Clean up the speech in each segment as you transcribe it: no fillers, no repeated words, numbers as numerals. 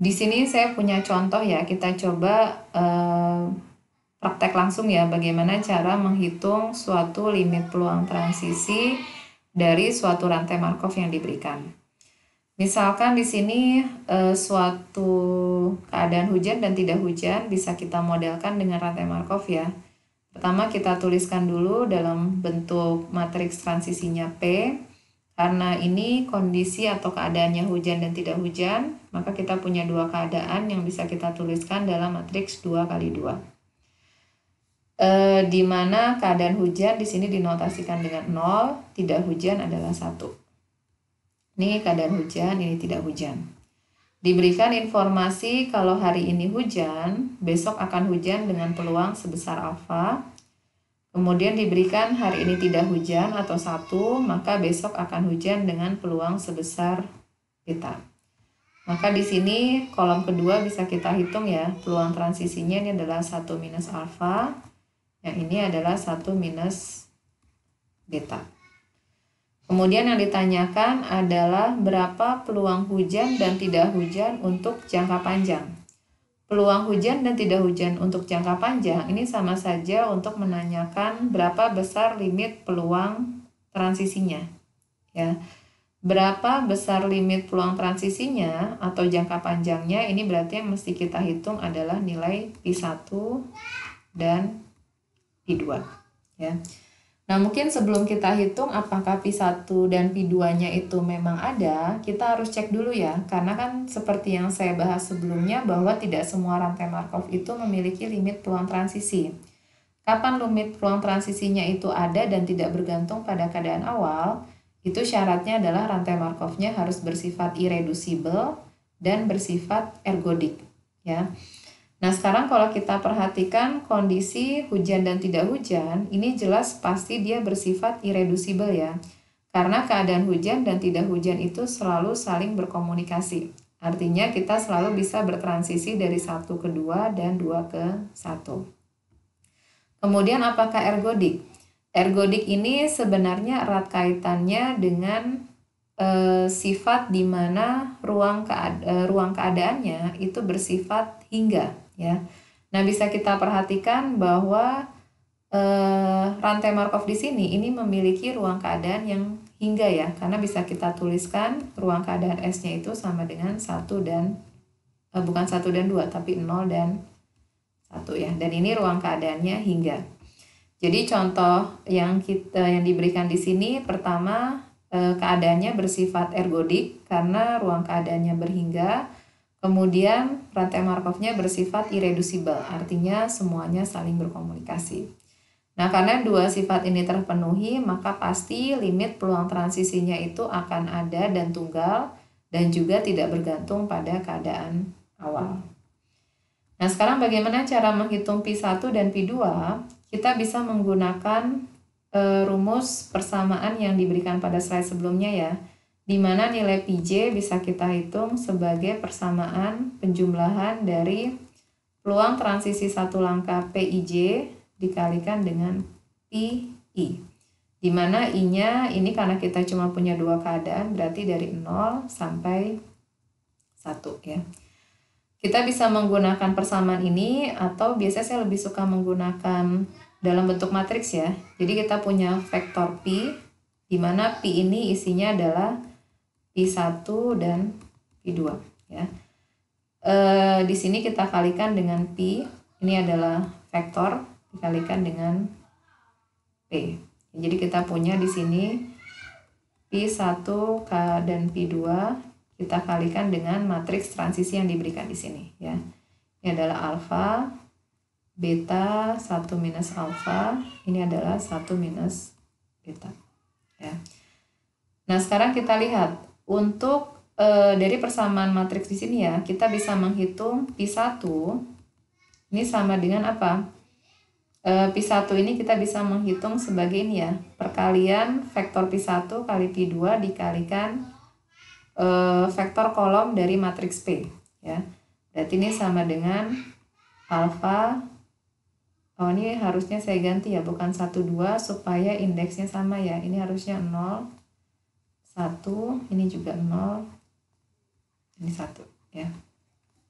Di sini saya punya contoh ya, kita coba praktek langsung ya bagaimana cara menghitung suatu limit peluang transisi dari suatu rantai Markov yang diberikan. Misalkan di sini suatu keadaan hujan dan tidak hujan bisa kita modelkan dengan rantai Markov ya. Pertama kita tuliskan dulu dalam bentuk matriks transisinya P. Karena ini kondisi atau keadaannya hujan dan tidak hujan, maka kita punya dua keadaan yang bisa kita tuliskan dalam matriks 2 kali 2. Di mana keadaan hujan di sini dinotasikan dengan 0, tidak hujan adalah 1. Ini keadaan hujan, ini tidak hujan. Diberikan informasi kalau hari ini hujan, besok akan hujan dengan peluang sebesar alfa. Kemudian diberikan hari ini tidak hujan atau 1, maka besok akan hujan dengan peluang sebesar beta. Maka di sini kolom kedua bisa kita hitung ya, peluang transisinya ini adalah 1 minus alfa, yang ini adalah 1 minus beta. Kemudian yang ditanyakan adalah berapa peluang hujan dan tidak hujan untuk jangka panjang. Peluang hujan dan tidak hujan untuk jangka panjang ini sama saja untuk menanyakan berapa besar limit peluang transisinya. Ya. Berapa besar limit peluang transisinya atau jangka panjangnya ini berarti yang mesti kita hitung adalah nilai Pi1 dan Pi2. Ya. Nah, mungkin sebelum kita hitung apakah Pi1 dan Pi2-nya itu memang ada, kita harus cek dulu ya. Karena kan seperti yang saya bahas sebelumnya bahwa tidak semua rantai Markov itu memiliki limit peluang transisi. Kapan limit peluang transisinya itu ada dan tidak bergantung pada keadaan awal, itu syaratnya adalah rantai Markovnya harus bersifat irreducible dan bersifat ergodik. Ya. Nah, sekarang kalau kita perhatikan kondisi hujan dan tidak hujan, ini jelas pasti dia bersifat irreducible ya. Karena keadaan hujan dan tidak hujan itu selalu saling berkomunikasi. Artinya kita selalu bisa bertransisi dari 1 ke 2 dan 2 ke 1. Kemudian apakah ergodik? Ergodik ini sebenarnya erat kaitannya dengan sifat di mana ruang keadaannya itu bersifat hingga. Ya. Nah, bisa kita perhatikan bahwa rantai Markov di sini ini memiliki ruang keadaan yang hingga ya, karena bisa kita tuliskan ruang keadaan S-nya itu sama dengan 1 dan bukan 1 dan 2 tapi 0 dan 1 ya. Dan ini ruang keadaannya hingga. Jadi contoh yang diberikan di sini pertama keadaannya bersifat ergodik karena ruang keadaannya berhingga. Kemudian rantai Markovnya bersifat irreducible, artinya semuanya saling berkomunikasi. Nah, karena dua sifat ini terpenuhi, maka pasti limit peluang transisinya itu akan ada dan tunggal dan juga tidak bergantung pada keadaan awal. Nah, sekarang bagaimana cara menghitung Pi1 dan Pi2? Kita bisa menggunakan rumus persamaan yang diberikan pada slide sebelumnya ya, di mana nilai Pj bisa kita hitung sebagai persamaan penjumlahan dari peluang transisi satu langkah Pij dikalikan dengan Pi, di mana I-nya ini karena kita cuma punya dua keadaan berarti dari 0 sampai 1 ya. Kita bisa menggunakan persamaan ini atau biasanya saya lebih suka menggunakan dalam bentuk matriks ya. Jadi kita punya vektor Pi, di mana Pi ini isinya adalah Pi1 dan Pi2 ya. Di sini kita kalikan dengan Pi, ini adalah vektor dikalikan dengan P. Jadi kita punya di sini Pi1 dan Pi2 kita kalikan dengan matriks transisi yang diberikan di sini ya. Ini adalah alfa, beta 1 minus alfa, ini adalah 1 minus beta ya. Nah, sekarang kita lihat untuk dari persamaan matriks di sini ya, kita bisa menghitung Pi1 ini sama dengan apa? Pi1 ini kita bisa menghitung sebagai ini ya, perkalian vektor Pi1 kali Pi2 dikalikan vektor kolom dari matriks P ya. Berarti ini sama dengan alfa, oh ini harusnya saya ganti ya, bukan 1 2 supaya indeksnya sama ya. Ini harusnya 0 1, ini juga 0, ini 1 ya.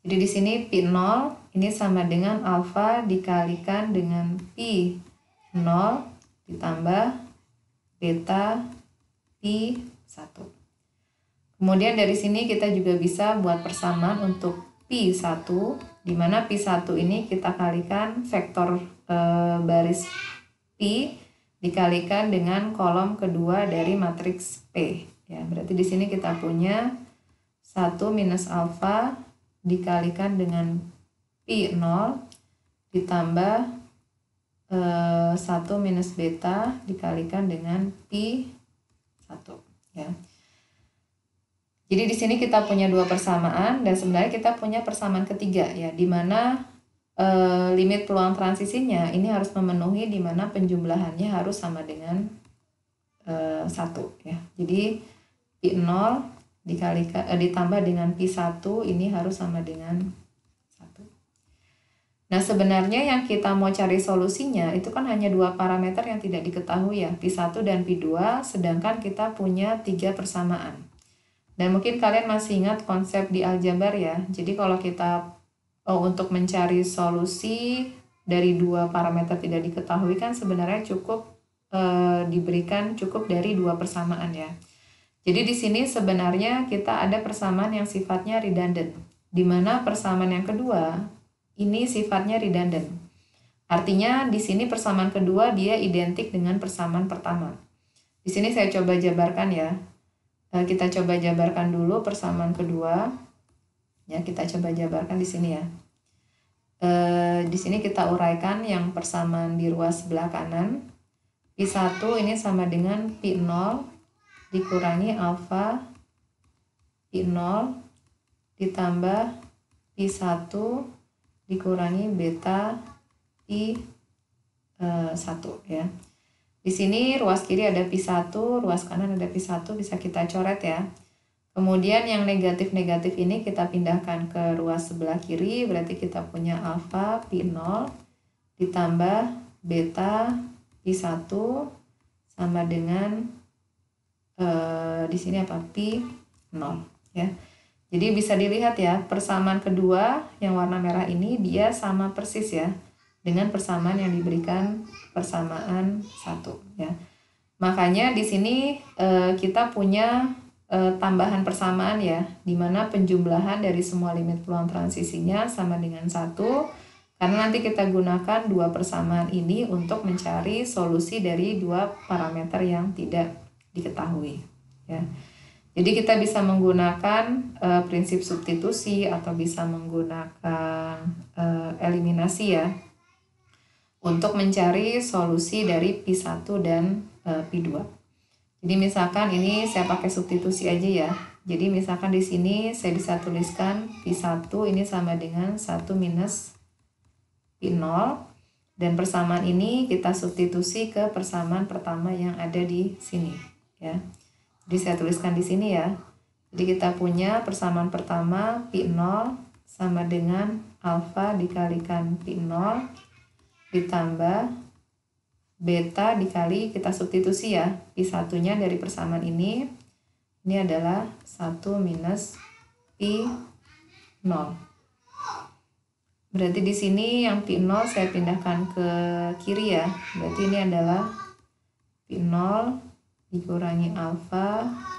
Jadi di sini Pi 0 ini sama dengan alfa dikalikan dengan Pi 0 ditambah beta Pi 1. Kemudian dari sini kita juga bisa buat persamaan untuk Pi 1, di mana Pi 1 ini kita kalikan vektor baris Pi dikalikan dengan kolom kedua dari matriks P. Ya, berarti di sini kita punya 1 minus alfa dikalikan dengan Pi 0 ditambah 1 minus beta dikalikan dengan Pi 1. Ya. Jadi di sini kita punya dua persamaan dan sebenarnya kita punya persamaan ketiga ya, di mana limit peluang transisinya ini harus memenuhi di mana penjumlahannya harus sama dengan 1 ya. Jadi Pi 0 dikalikan ditambah dengan Pi 1 ini harus sama dengan 1. Nah, sebenarnya yang kita mau cari solusinya itu kan hanya dua parameter yang tidak diketahui ya, Pi 1 dan Pi 2, sedangkan kita punya 3 persamaan. Dan mungkin kalian masih ingat konsep di aljabar ya. Jadi kalau kita untuk mencari solusi dari dua parameter tidak diketahui kan sebenarnya cukup diberikan cukup dari dua persamaan ya. Jadi di sini sebenarnya kita ada persamaan yang sifatnya redundant, di mana persamaan yang kedua ini sifatnya redundant. Artinya di sini persamaan kedua dia identik dengan persamaan pertama. Di sini saya coba jabarkan ya. Kita coba jabarkan dulu persamaan kedua. Ya, kita coba jabarkan di sini ya. Di sini kita uraikan yang persamaan di ruas sebelah kanan. Pi 1 ini sama dengan Pi 0 dikurangi alfa Pi 0 ditambah Pi 1 dikurangi beta Pi 1 ya. Di sini ruas kiri ada Pi 1, ruas kanan ada Pi 1, bisa kita coret ya. Kemudian yang negatif-negatif ini kita pindahkan ke ruas sebelah kiri, berarti kita punya alfa Pi 0 ditambah beta Pi 1 sama dengan di sini apa? Pi 0 ya. Jadi bisa dilihat ya, persamaan kedua yang warna merah ini dia sama persis ya dengan persamaan yang diberikan persamaan 1 ya. Makanya di sini kita punya tambahan persamaan ya, di mana penjumlahan dari semua limit peluang transisinya sama dengan 1, karena nanti kita gunakan dua persamaan ini untuk mencari solusi dari dua parameter yang tidak diketahui ya. Jadi kita bisa menggunakan prinsip substitusi atau bisa menggunakan eliminasi ya untuk mencari solusi dari Pi 1 dan Pi 2. Jadi misalkan ini saya pakai substitusi aja ya. Jadi misalkan di sini saya bisa tuliskan Pi 1 ini sama dengan 1 minus Pi 0, dan persamaan ini kita substitusi ke persamaan pertama yang ada di sini ya. Jadi saya tuliskan di sini ya. Jadi kita punya persamaan pertama Pi 0 sama dengan alfa dikalikan Pi 0 ditambah beta dikali, kita substitusi ya, Pi 1-nya dari persamaan ini adalah 1 minus Pi 0. Berarti di sini yang Pi 0 saya pindahkan ke kiri ya. Berarti ini adalah Pi 0 dikurangi alfa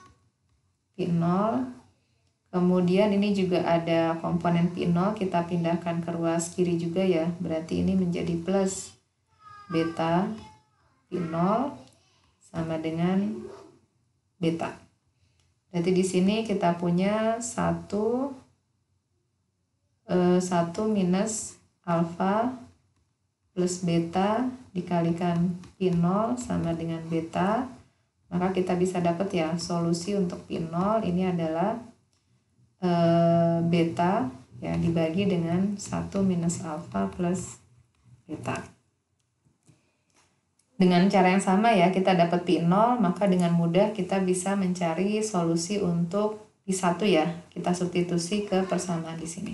Pi 0. Kemudian ini juga ada komponen Pi 0, kita pindahkan ke ruas kiri juga ya. Berarti ini menjadi plus beta Pi 0 sama dengan beta. Berarti di sini kita punya 1 minus alfa plus beta dikalikan Pi 0 sama dengan beta. Maka kita bisa dapat ya solusi untuk Pi 0 ini adalah beta ya dibagi dengan 1 minus alfa plus beta. Dengan cara yang sama ya, kita dapat Pi 0, maka dengan mudah kita bisa mencari solusi untuk Pi 1 ya. Kita substitusi ke persamaan di sini.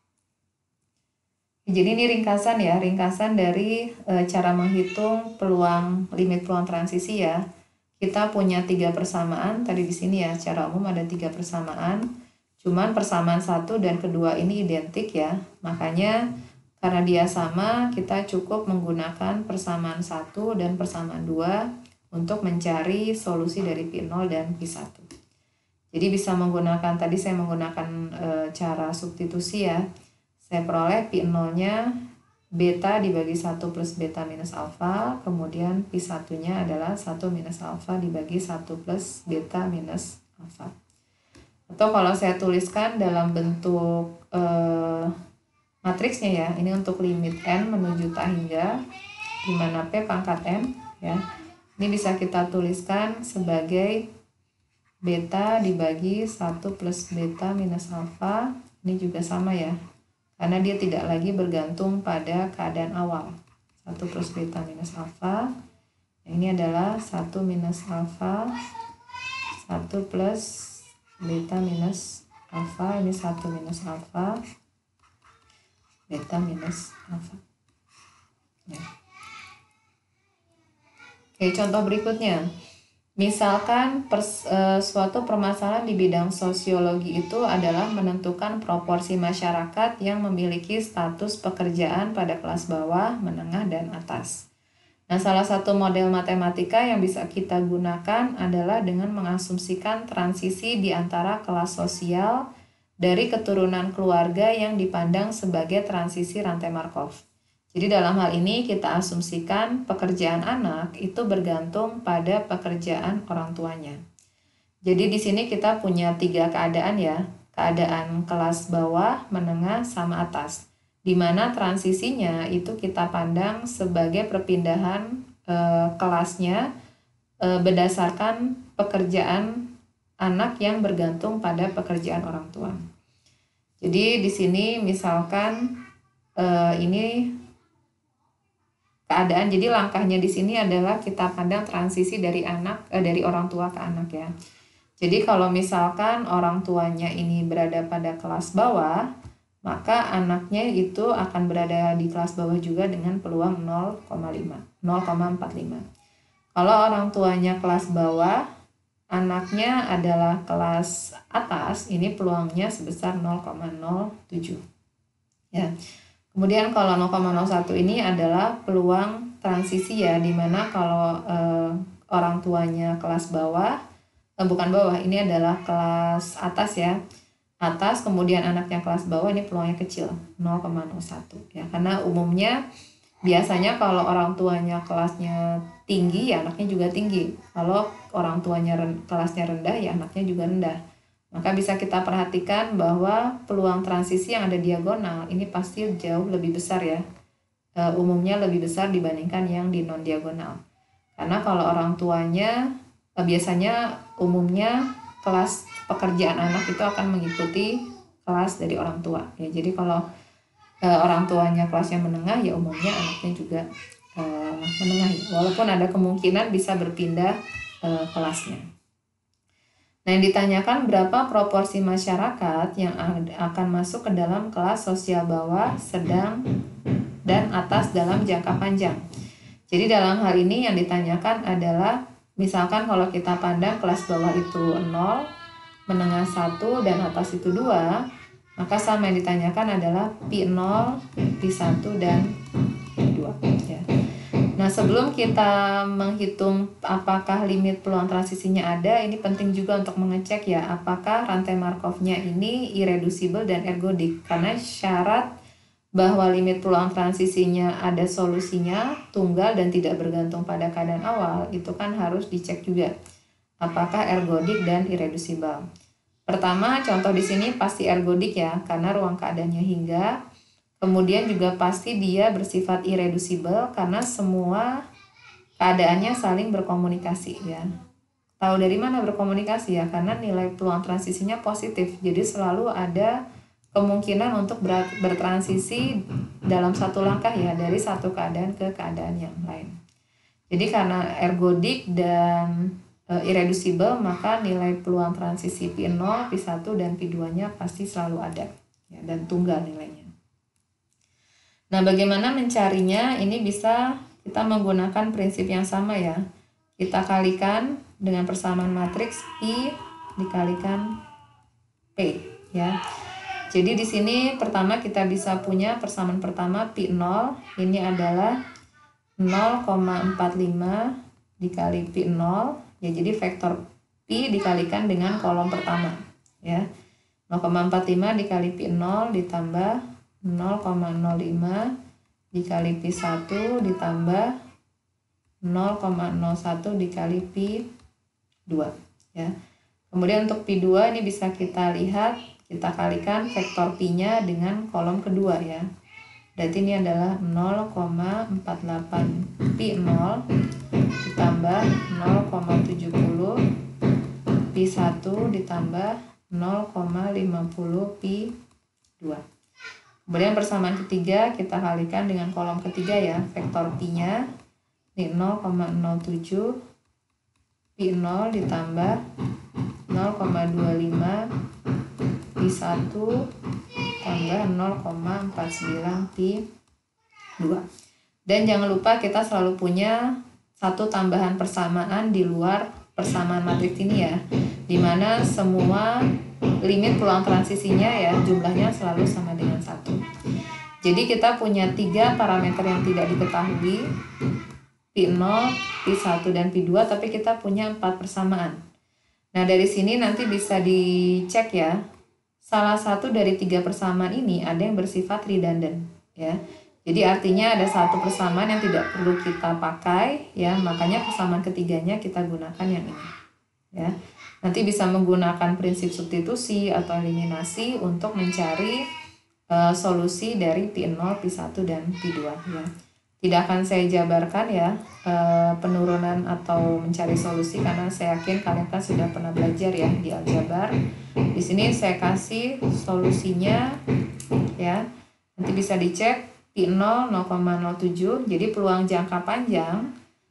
Jadi ini ringkasan ya, ringkasan dari cara menghitung limit peluang transisi ya. Kita punya 3 persamaan, tadi di sini ya, secara umum ada 3 persamaan. Cuman persamaan satu dan kedua ini identik ya. Makanya karena dia sama, kita cukup menggunakan persamaan satu dan persamaan 2 untuk mencari solusi dari P0 dan P1. Jadi bisa menggunakan, tadi saya menggunakan cara substitusi ya. Saya peroleh P0-nya beta dibagi 1 plus beta minus alfa, kemudian P1-nya adalah 1 minus alfa dibagi 1 plus beta minus alfa. Atau kalau saya tuliskan dalam bentuk matriksnya ya, ini untuk limit n menuju tak hingga, di mana P pangkat n ya. Ini bisa kita tuliskan sebagai beta dibagi 1 plus beta minus alfa. Ini juga sama ya, karena dia tidak lagi bergantung pada keadaan awal. 1 plus beta minus alfa. Ini adalah 1 minus alfa, 1 plus beta minus alfa. Ini 1 minus alfa, beta minus alfa. Ya. Oke, contoh berikutnya. Misalkan suatu permasalahan di bidang sosiologi itu adalah menentukan proporsi masyarakat yang memiliki status pekerjaan pada kelas bawah, menengah, dan atas. Nah, salah satu model matematika yang bisa kita gunakan adalah dengan mengasumsikan transisi di antara kelas sosial dari keturunan keluarga yang dipandang sebagai transisi rantai Markov. Jadi dalam hal ini kita asumsikan pekerjaan anak itu bergantung pada pekerjaan orang tuanya. Jadi di sini kita punya 3 keadaan ya, keadaan kelas bawah, menengah, sama atas. Di mana transisinya itu kita pandang sebagai perpindahan kelasnya berdasarkan pekerjaan anak yang bergantung pada pekerjaan orang tua. Jadi di sini misalkan ini keadaan, jadi langkahnya di sini adalah kita pandang transisi dari dari orang tua ke anak ya. Jadi kalau misalkan orang tuanya ini berada pada kelas bawah, maka anaknya itu akan berada di kelas bawah juga dengan peluang 0,45. Kalau orang tuanya kelas bawah, anaknya adalah kelas atas, ini peluangnya sebesar 0,07. Ya. Kemudian kalau 0,01 ini adalah peluang transisi ya, dimana kalau orang tuanya kelas bawah, bukan bawah, ini adalah kelas atas ya, atas, kemudian anaknya kelas bawah, ini peluangnya kecil, 0,01 ya, karena umumnya biasanya kalau orang tuanya kelasnya tinggi ya anaknya juga tinggi, kalau orang tuanya kelasnya rendah ya anaknya juga rendah. Maka bisa kita perhatikan bahwa peluang transisi yang ada diagonal ini pasti jauh lebih besar ya. Umumnya lebih besar dibandingkan yang di non-diagonal. Karena kalau orang tuanya biasanya umumnya kelas pekerjaan anak itu akan mengikuti kelas dari orang tua. Ya, jadi kalau orang tuanya kelasnya menengah ya umumnya anaknya juga menengah. Walaupun ada kemungkinan bisa berpindah kelasnya. Nah, yang ditanyakan berapa proporsi masyarakat yang akan masuk ke dalam kelas sosial bawah, sedang, dan atas dalam jangka panjang. Jadi dalam hal ini yang ditanyakan adalah, misalkan kalau kita pandang kelas bawah itu 0, menengah 1, dan atas itu 2, maka sama yang ditanyakan adalah P0, P1, dan P2. Ya. Nah, sebelum kita menghitung apakah limit peluang transisinya ada, ini penting juga untuk mengecek ya, apakah rantai Markov-nya ini irreducible dan ergodik. Karena syarat bahwa limit peluang transisinya ada solusinya, tunggal dan tidak bergantung pada keadaan awal, itu kan harus dicek juga. Apakah ergodik dan irreducible. Pertama, contoh di sini pasti ergodik ya, karena ruang keadaannya hingga. Kemudian juga pasti dia bersifat irreducible karena semua keadaannya saling berkomunikasi ya. Tahu dari mana berkomunikasi ya? Karena nilai peluang transisinya positif. Jadi selalu ada kemungkinan untuk bertransisi dalam satu langkah ya, dari satu keadaan ke keadaan yang lain. Jadi karena ergodik dan irreducible, maka nilai peluang transisi P0, P1, dan P2-nya pasti selalu ada ya, dan tunggal nilainya. Nah, bagaimana mencarinya? Ini bisa kita menggunakan prinsip yang sama ya. Kita kalikan dengan persamaan matriks I dikalikan P. ya. Jadi di sini pertama kita bisa punya persamaan pertama pi 0 ini adalah 0,45 dikali pi 0 ya, jadi vektor pi dikalikan dengan kolom pertama ya. 0,45 dikali pi 0 ditambah 0,05 dikali pi 1 ditambah 0,01 dikali pi 2 ya. Kemudian untuk pi 2 ini bisa kita lihat, kita kalikan vektor pi-nya dengan kolom kedua ya. Berarti ini adalah 0,48 pi 0 ditambah 0,70 pi 1 ditambah 0,50 pi 2. Kemudian persamaan ketiga kita kalikan dengan kolom ketiga ya, vektor pi-nya ini 0,07 pi 0 ditambah 0,25 pi 1 tambah 0,49 pi 2. Dan jangan lupa kita selalu punya satu tambahan persamaan di luar persamaan matriks ini ya, dimana semua limit peluang transisinya ya jumlahnya selalu sama dengan 1. Jadi kita punya 3 parameter yang tidak diketahui, pi 0, pi 1, dan pi 2, tapi kita punya 4 persamaan. Nah dari sini nanti bisa dicek ya, salah satu dari 3 persamaan ini ada yang bersifat redundant ya. Jadi artinya ada satu persamaan yang tidak perlu kita pakai ya, makanya persamaan ketiganya kita gunakan yang ini ya. Nanti bisa menggunakan prinsip substitusi atau eliminasi untuk mencari solusi dari pi 0, pi 1, dan pi 2 ya. Tidak akan saya jabarkan ya penurunan atau mencari solusi, karena saya yakin kalian kan sudah pernah belajar ya di aljabar. Di sini saya kasih solusinya ya. Nanti bisa dicek pi 0 0,07. Jadi peluang jangka panjang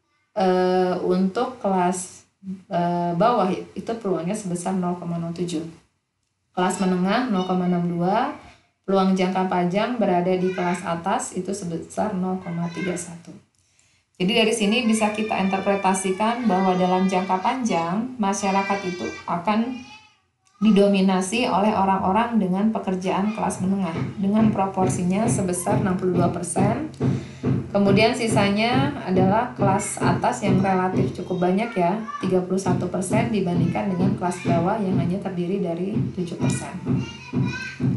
untuk kelas bawah itu peluangnya sebesar 0,07. Kelas menengah 0,62. Peluang jangka panjang berada di kelas atas itu sebesar 0,31. Jadi dari sini bisa kita interpretasikan bahwa dalam jangka panjang masyarakat itu akan didominasi oleh orang-orang dengan pekerjaan kelas menengah dengan proporsinya sebesar 62%. Kemudian sisanya adalah kelas atas yang relatif cukup banyak ya, 31% dibandingkan dengan kelas bawah yang hanya terdiri dari 7%.